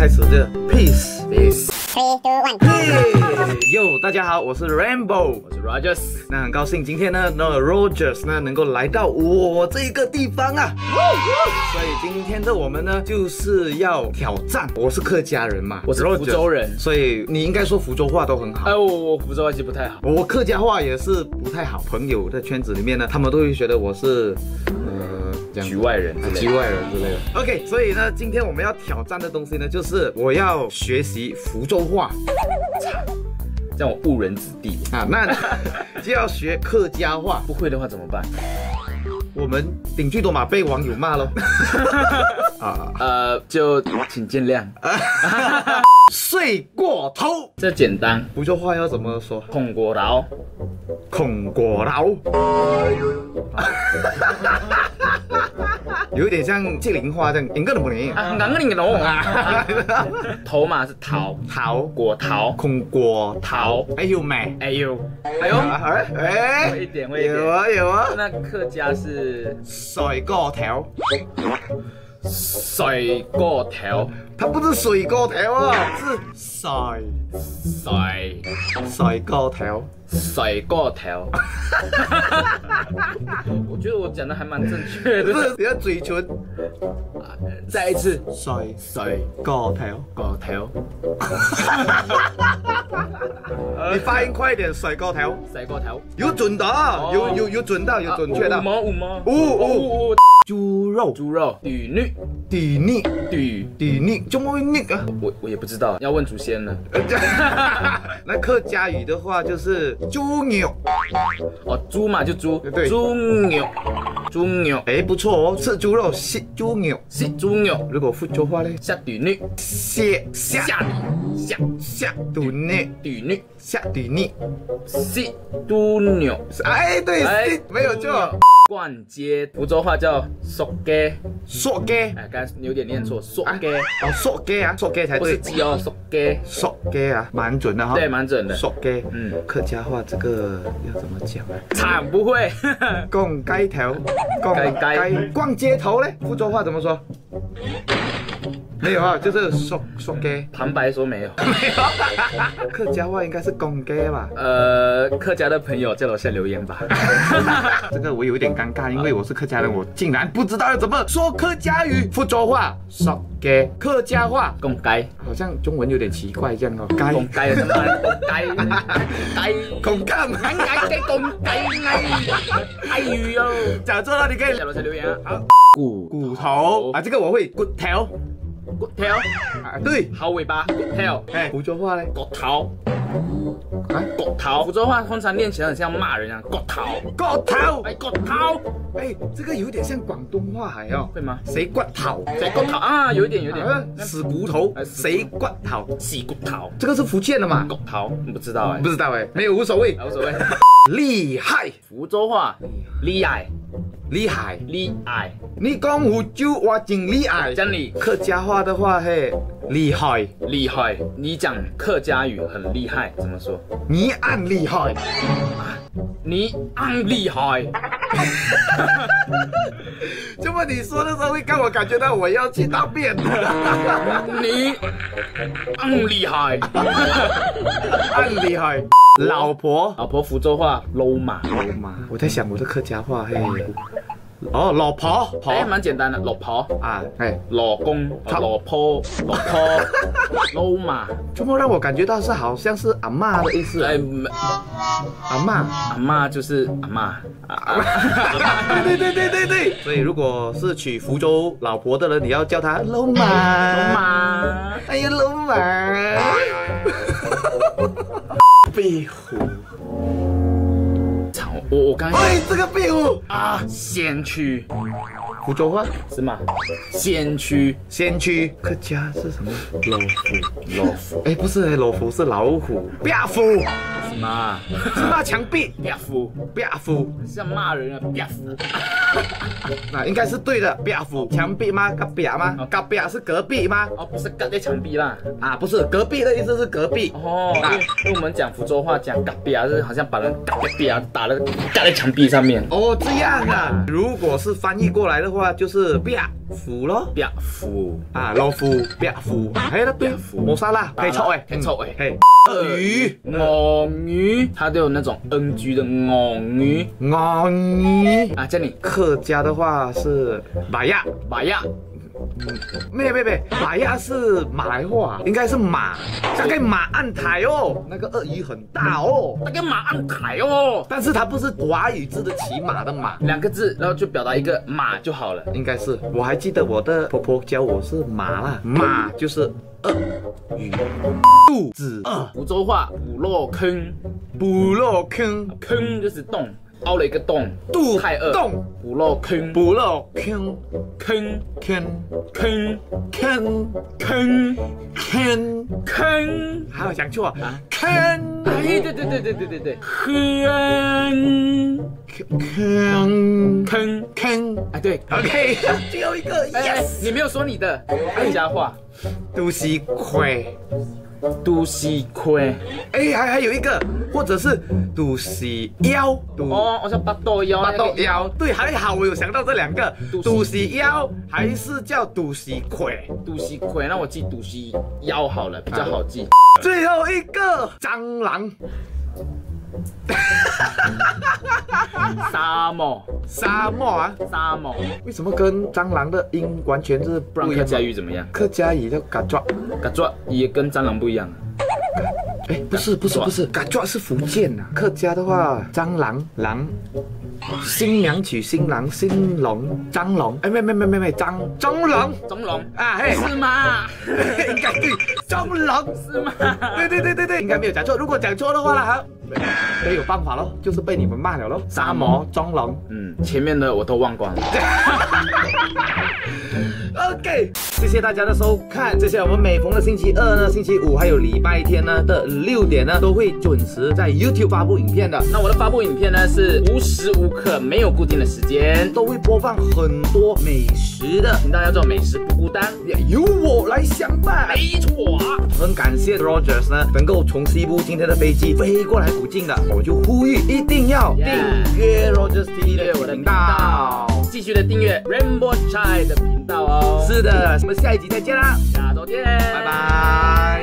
开始这 peace。 3, 2, 1。 哟，大家好，我是 Rainbow， 我是 Rogers。 那很高兴今天呢，Rogers 呢能够来到我这个地方啊。所以今天的我们呢就是要挑战。我是客家人嘛， 我是福州人， 所以你应该说福州话都很好。 我福州话其实不太好， 我客家话也是不太好。朋友的圈子里面呢，他们都会觉得我是局外人之类的， 局外人之类的。OK， 所以呢，今天我们要挑战的东西呢，就是我要学习福州话。 这样我误人子弟啊，那就要学客家话。 不会的话怎么办？ 我们顶最多嘛被网友骂咯。 就请见谅。 睡过头， 这简单。 福州话要怎么说？ 控过劳， 控过劳。有一点像吉林话这样，应该都不灵啊， 头嘛是桃，果桃， 控过桃， 哎呦妹， 哎呦，会一点， 有啊。 那客家是水过头， 水过头， 它不是水过头啊，是水过头。 水过头，我觉得我讲的还蛮正确的。 不是，你要嘴唇。 再一次， 水过头， 过头。 你发音快一点，水过头， 水过头， 有准的，有准到，有准确的。 五毛。 猪肉， 底腻，怎么会腻啊？ 我也不知道，要问祖先了。 那客家语的话就是猪牛。 哦，猪嘛就猪， 对， 猪牛。 哎，不错哦，吃猪肉，食猪牛。如果福州话呢？ 下底腻， 下肚腻，下肚腻， 食猪牛。 哎，对，没有错。 逛街，福州话叫索街。哎，刚才有点念错，索街。 哦，索街啊，索街才对。 不是鸡哦，索街啊，蛮准的哈。 对，蛮准的。 索街，客家话这个要怎么讲啊？ 惨不会。 逛街头，逛街头嘞，福州话怎么说？没有啊，就是索街。 旁白说没有。 没有。客家话应该是公街吧？ 客家的朋友在楼下留言吧。 这个我有一点尴尬，因为我是客家人，我竟然不知道要怎么说客家语。福州话索街，客家话公街， 好像中文有点奇怪这样哦。 公街什么？ 公街， 哎呦， 讲错了，你可以在楼下留言啊。好， 骨头啊，这个我会骨头。啊，对， 好尾巴，骨头。 哎，福州话呢？ 骨头。 啊， 骨头。福州话通常念起来很像骂人啊，骨头。 哎，骨头。哎，这个有点像广东话还哦， 会吗？ 谁骨头啊，有一点。 死骨头，谁骨头？ 死骨头。 这个是福建的嘛？ 骨头，不知道哎。 不知道哎，没有，无所谓。厉害。 福州话，厉害。 你讲福州话真厉害， 讲你客家话的话嘿，厉害。 你讲客家语很厉害，怎么说？ 你按厉害。 你按厉害。 这么你说的时候会让我感觉到我要去大便。 你按厉害。 按厉害。老婆福州话搂马。 我在想我的客家话嘿。哦，老婆， 哎，蛮简单的，老婆啊，哎， 老公，老婆，老妈， 怎么让我感觉到是好像是阿嬷的意思？哎，阿嬷就是阿嬷。对。所以如果是娶福州老婆的人，你要叫她老妈。哎呀，老妈。壁虎。 我刚才这个壁虎啊，先驱， 福州话是吗？先驱， 客家是什么？老虎，哎，不是，老虎是老虎，壁虎什么？ 是骂墙壁， 壁虎， 像骂人啊，壁虎。 那应该是对的。壁虎墙壁吗？隔壁吗？隔壁是隔壁吗？ 哦，不是隔在墙壁啦。 啊，不是，隔壁的意思是隔壁。 哦，因为我们讲福州话讲隔壁啊，是好像把人隔壁啊打了盖在墙壁上面。 哦，这样啊。如果是翻译过来的话，就是壁虎咯。 壁虎啊，老虎壁虎，哎，那对，冇啥啦，可以错哎， 可以错哎。 嘿，鳄鱼、 鳄鱼，它都有那种 NG 的鳄鱼。 鳄鱼啊，这里客家的话是马亚。 马亚。 没，马亚是马来话，应该是马，大概马岸台哦。那个鳄鱼很大哦， 那个马岸台哦， 但是它不是华语字的骑马的马 ，2个字，然后就表达一个马就好了。 应该是，我还记得我的婆婆教我是马啦，马就是鳄鱼，肚子饿。 福州话补落坑， 补落坑， 坑就是洞。凹了一个洞， 肚太饿， 洞， 补漏坑， 补漏坑， 坑坑坑坑坑坑坑， 还有讲错啊，坑， 哎，对，坑，哎，对 ，OK， 最后一个 ，yes， 你没有说你的客家话， 都是亏。 都是亏， 哎，还有一个，或者是都是腰， 哦，我想八斗腰， 八斗腰，对，还好我有想到这2个，都是腰还是叫都是亏， 都是亏，那我记都是腰好了，比较好记。 最后一个蟑螂， 沙漠啊， 沙漠， 为什么跟蟑螂的音完全是不一样？ 客家语怎么样？ 客家语叫嘎抓， 嘎抓也跟蟑螂不一样。 哎，不是，嘎抓是福建呐，客家的话蟑螂狼。新娘娶新郎，新龙张龙，哎，没，蟑螂啊，嘿， 是吗？ 应该对，蟑螂是吗？ 对，应该没有讲错。如果讲错的话呢，哈，没有办法咯，就是被你们骂了咯。沙漠蟑螂， 前面的我都忘光了。 OK， 谢谢大家的收看。这些我们每逢的星期二呢、星期五还有礼拜天呢的6点呢，都会准时在 YouTube 发布影片的。 那我的发布影片呢是无时无刻没有固定的时间， 都会播放很多美食的频道，叫做美食不孤单， 由我来相伴。 没错， 很感谢 Rogers 呢，能够从西部今天的飞机飞过来附近的，我就呼吁一定要订阅 Rogers TV 的我的频道， 继续的订阅 Rainbow Chai 的频道哦。 是的，我们下一集再见啦， 下周见， 拜拜。